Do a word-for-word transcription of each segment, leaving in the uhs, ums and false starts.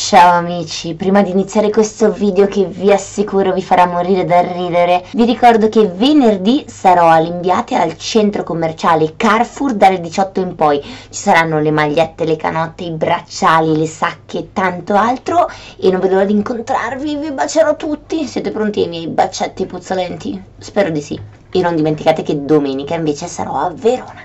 Ciao amici, prima di iniziare questo video che vi assicuro vi farà morire dal ridere, vi ricordo che venerdì sarò all'Imbiate al centro commerciale Carrefour dalle diciotto in poi. Ci saranno le magliette, le canotte, i bracciali, le sacche e tanto altro e non vedo l'ora di incontrarvi, vi bacerò tutti. Siete pronti ai miei bacetti puzzolenti? Spero di sì. E non dimenticate che domenica invece sarò a Verona.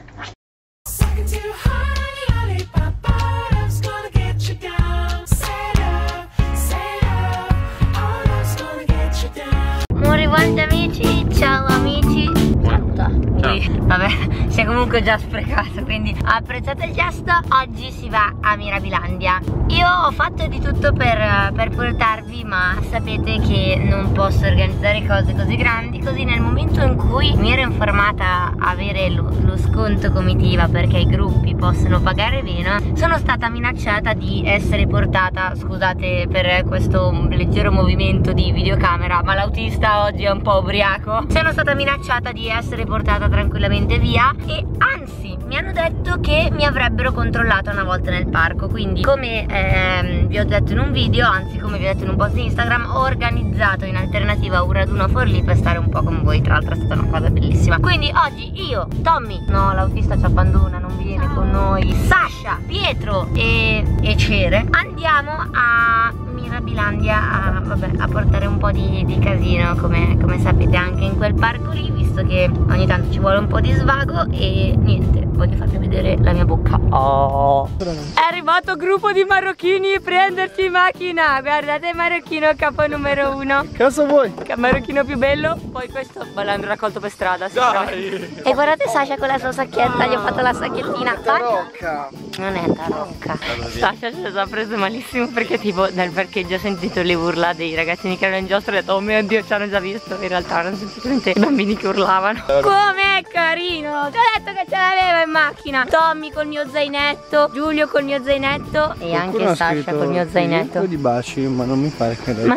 Rivolti amici, ciao amici. Ciao. Vabbè, si è comunque già sprecato, quindi apprezzate il gesto. Oggi si va a Mirabilandia. Io ho fatto di tutto per, per portarvi, ma sapete che non posso organizzare cose così grandi. Così nel momento in cui mi ero informata a avere lo, lo sconto comitiva, perché i gruppi possono pagare meno, sono stata minacciata di essere portata, scusate per questo leggero movimento di videocamera, ma l'autista oggi è un po' ubriaco. Sono stata minacciata di essere portata tranquillamente via e anzi mi hanno detto che mi avrebbero controllata una volta nel parco. Quindi come ehm, vi ho detto in un video, anzi come vi ho detto in un post di Instagram, ho organizzato in alternativa un raduno a Forlì per stare un po' con voi. Tra l'altro è stata una cosa bellissima. Quindi oggi io, Tommy, no l'autista ci abbandona, non viene con noi, Sasha, Pietro e, e Cere andiamo a Mirabilandia a, vabbè, a portare un po' di, di casino come, come sapete anche in quel parco lì, visto che ogni tanto ci vuole un po' di svago. E niente, voglio farvi vedere la mia bocca. Oh. È arrivato gruppo di marocchini a prenderci in macchina. Guardate il marocchino capo numero uno. Cosa vuoi? Che marocchino più bello. Poi questo l'hanno raccolto per strada. Dai. E guardate Sasha con la sua sacchetta. Gli ho fatto la sacchettina. Tarocca. Non è tarocca. Sasha ci ha preso malissimo perché tipo nel parcheggio ho sentito le urla dei ragazzini che erano in giostra e ho detto oh mio Dio, ci hanno già visto. In realtà erano semplicemente i bambini che urlavano. Com'è carino. Ti ho detto che ce l'avevo in macchina. Tommy col mio zainetto, Giulio col mio zainetto e Qualcuno anche Sasha col mio zainetto. Un po' di baci, ma non mi pare che lei... Ma...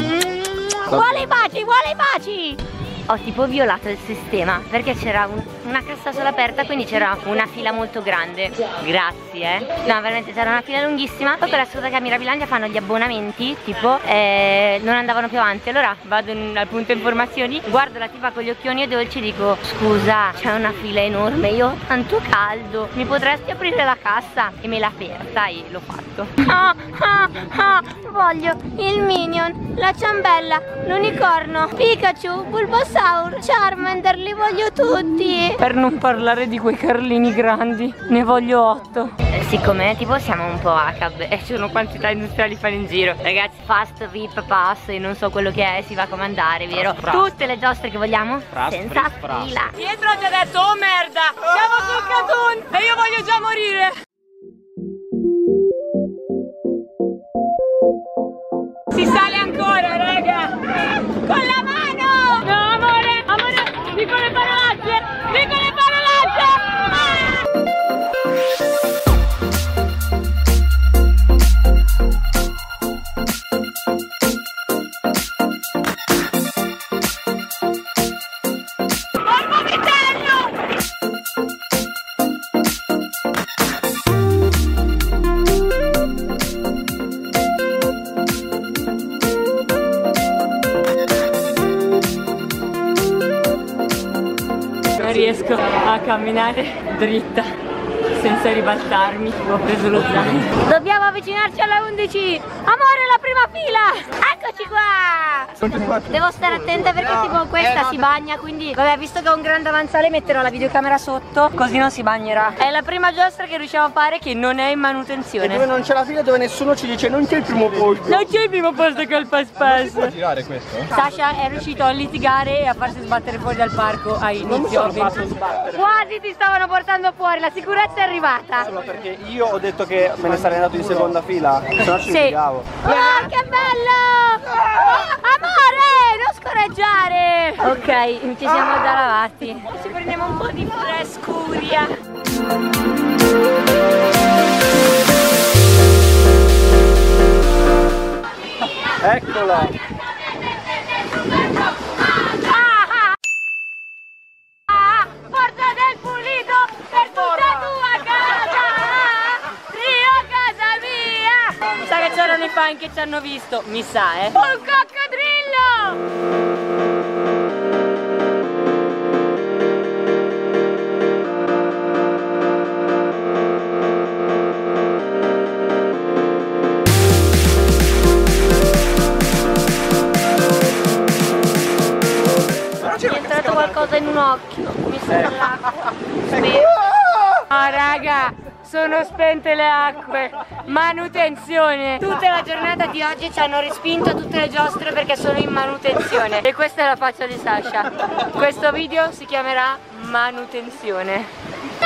Vuole i baci, vuole i baci. Ho tipo violato il sistema perché c'era un, una cassa sola aperta, quindi c'era una fila molto grande. Grazie eh. No, veramente c'era una fila lunghissima. Poi con la scusa che a Mirabilandia fanno gli abbonamenti, tipo eh, non andavano più avanti. Allora vado in, al punto informazioni, guardo la tipa con gli occhioni e dolci e dico scusa, c'è una fila enorme, io ho tanto caldo, mi potresti aprire la cassa? E me l'ha aperta e l'ho fatto. Ah, ah, ah, voglio il Minion, la ciambella, l'unicorno, Pikachu, Bulbasaur, Charmander, li voglio tutti. Per non parlare di quei Carlini grandi, ne voglio otto. eh, Siccome tipo siamo un po' H B e ci sono quantità industriali fare in giro. Ragazzi, fast V I P pass e non so quello che è, si va a comandare, vero? Fras, fras. Tutte le giostre che vogliamo fras, senza fras, fras. fila. Pietro ti ha detto oh merda, siamo sul Catun e io voglio già morire. Si sale ancora, raga! Con la mano! No, amore! Amore! Dico le parolacce! Dico le parolacce! Ah! Non riesco a camminare dritta senza ribaltarmi. Ho preso lo zaino. Dobbiamo avvicinarci alla undici. Amore, la prima fila. Eccoci qua. Devo stare attenta perché tipo questa si bagna, quindi vabbè, visto che ho un grande avanzale metterò la videocamera sotto così non si bagnerà. È la prima giostra che riusciamo a fare che non è in manutenzione. E dove non c'è la fila, dove nessuno ci dice non c'è il primo posto. Non c'è il primo posto col pass pass. Si può girare questo? Sasha è riuscito a litigare e a farsi sbattere fuori dal parco a inizio. Quasi ti stavano portando fuori, la sicurezza è arrivata. Solo perché io ho detto che me ne sarei andato in seconda fila, se no ci litigavo. Oh, che bello! Oh, amore, non scorreggiare! Ok, ci siamo già lavati. Ci prendiamo un po' di frescuria. Eccola! c'erano i fan che ci hanno visto, mi sa, eh. Un coccodrillo! Mi è entrato qualcosa in un occhio, mi sa l'acqua. Oh raga, sono spente le acque. Manutenzione. Tutta la giornata di oggi ci hanno respinto tutte le giostre perché sono in manutenzione. E questa è la faccia di Sasha. Questo video si chiamerà manutenzione.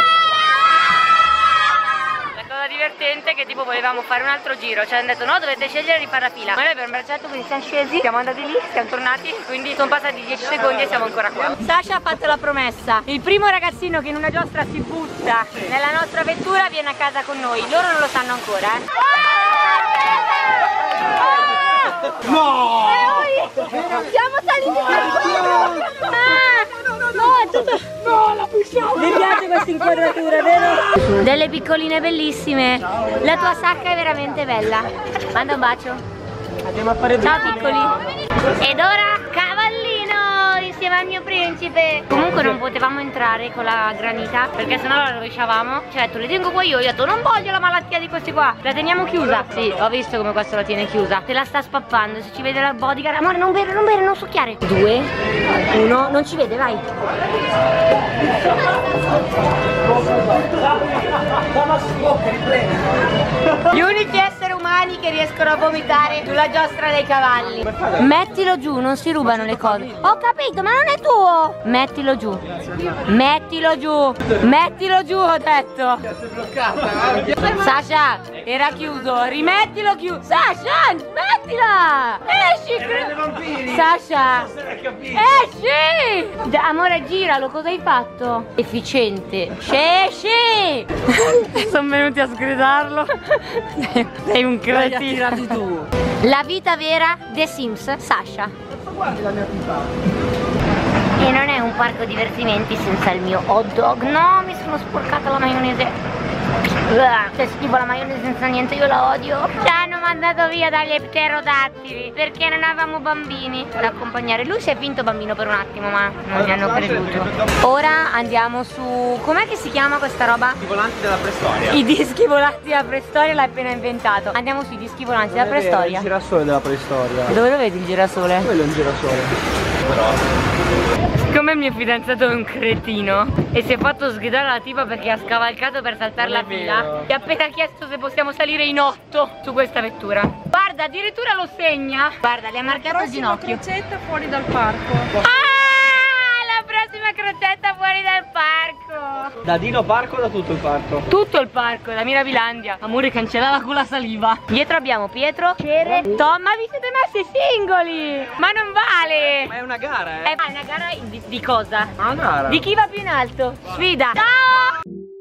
Divertente è che tipo volevamo fare un altro giro, ci hanno detto no, dovete scegliere di fare la fila, ma noi abbiamo bracciato, quindi siamo scesi, siamo andati lì, siamo tornati, quindi sono passati dieci secondi e siamo ancora qua. Sasha ha fatto la promessa: il primo ragazzino che in una giostra si butta nella nostra vettura viene a casa con noi. Loro non lo sanno ancora, eh. No! Siamo saliti per no, è tutto... No, la pusciamo! Mi piace questa inquadratura, vero? Delle piccoline bellissime. La tua sacca è veramente bella. Manda un bacio. Andiamo a fare ciao piccoli. Ed ora cavallino insieme al mio principe. Comunque non potevamo entrare con la granita perché sennò la rovesciavamo. Ci ha detto le tengo qua io. Io ho detto non voglio la malattia di questi qua. La teniamo chiusa. Sì, ho visto come questo la tiene chiusa. Te la sta spappando. Se ci vede la bodyguard. Amore, non bere, non bere, non succhiare. Due, uno, non ci vede, vai. Gli unici esseri umani che riescono a vomitare sulla giostra dei cavalli. Mettilo giù, non si rubano le cose. Ho capito, ma non è tuo. Mettilo giù. Mettilo giù. Mettilo giù, ho detto. Sasha, era chiuso. Rimettilo chiuso. Sasha, smettila. Esci. Sasha, esci. Amore, giralo, cosa hai fatto? Efficiente. Esci. Sono venuti a sgridarlo. Sei un cretino. Tu. La vita vera The Sims, Sasha. Guardi la mia pipa. E non è un parco divertimenti senza il mio hot dog. No, mi sono sporcata la maionese. Se schifo la maionese senza niente, io la odio. Ci hanno mandato via dagli pterodattili perché non avevamo bambini da accompagnare. Lui si è finto bambino per un attimo, ma non gli hanno creduto. Ora andiamo su... com'è che si chiama questa roba? I volanti della preistoria. I dischi volanti della preistoria l'hai appena inventato. Andiamo sui dischi volanti della preistoria. Il girasole della preistoria. Dove lo vedi il girasole? Quello è un girasole. Siccome il mio fidanzato è un cretino e si è fatto sgridare la tipa perché ha scavalcato per saltare la fila, ti ha appena chiesto se possiamo salire in otto su questa vettura. Guarda, addirittura lo segna. Guarda, le ha marcato il ginocchio. Crocetta fuori dal parco. Ah, la prossima crocetta fuori dal parco. Da Dino Parco o da tutto il parco? Tutto il parco, da Mirabilandia. Amore, cancellala con la saliva. Dietro abbiamo Pietro, Cere, Tom. Ma vi siete messi singoli? Ma non vale. Ma è una gara, eh? È una gara di, di cosa? Una gara. Di chi va più in alto? Sfida. Ciao!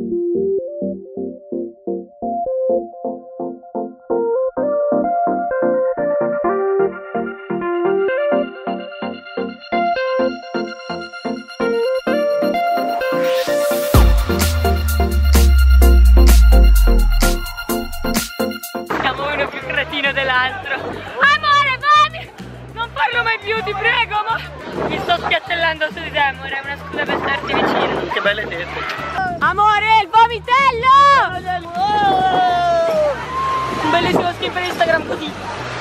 Dell'altro. Amore, fammi! Non parlo mai più, ti prego, ma mi sto spiattellando su di te, amore, è una scusa per starti vicino. Che belle tette. Amore, il vomitello! Oh! Un bellissimo skin per Instagram così.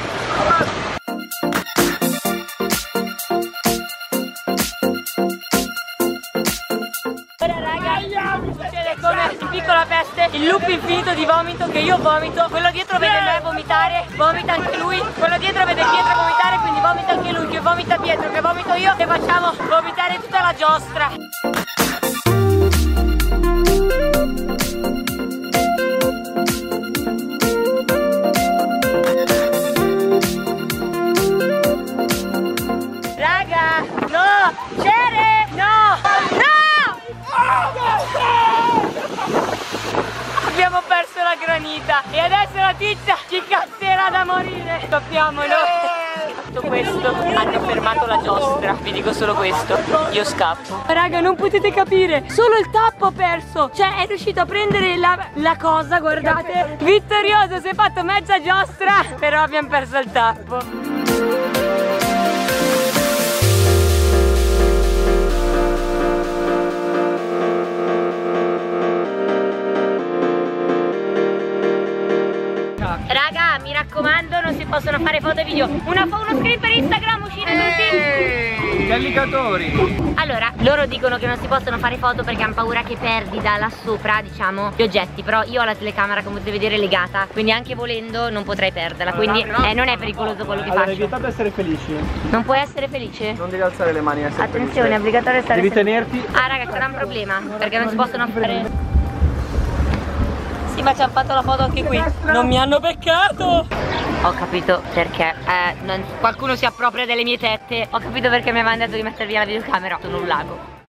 Ora raga, succede come in Piccola Peste, il loop infinito di vomito che io vomito, quello dietro vede me vomitare, vomita anche lui, quello dietro vede Pietro vomitare, quindi vomita anche lui, che vomita Pietro, che vomito io e facciamo vomitare tutta la giostra. Raga, no! Cere! No! No! Abbiamo perso la granita e adesso la tizia ci cazzerà da morire. Sappiamolo. Tutto questo, hanno fermato la giostra, vi dico solo questo, io scappo. Raga, non potete capire, solo il tappo ho perso, cioè è riuscito a prendere la, la cosa, guardate, vittorioso, si è fatto mezza giostra, però abbiamo perso il tappo. Raga, mi raccomando, non si possono fare foto e video. Una, uno screen per Instagram, uscite tutti. Gli alligatori. Allora, loro dicono che non si possono fare foto perché hanno paura che perdi da là sopra, diciamo, gli oggetti. Però io ho la telecamera, come potete vedere, legata, quindi anche volendo non potrei perderla. Quindi eh, non è pericoloso quello che allora, faccio. è vietato essere felici. Non puoi essere felice? Non devi alzare le mani, essere attenzione, è obbligatorio stare devi sempre... tenerti. Ah raga, sarà un problema, perché non si possono fare... Sì, ma ci hanno fatto la foto anche qui. Non mi hanno beccato. Ho capito perché eh, non... qualcuno si appropria delle mie tette. Ho capito perché mi avevano detto di mettere via la videocamera. Sono un lago.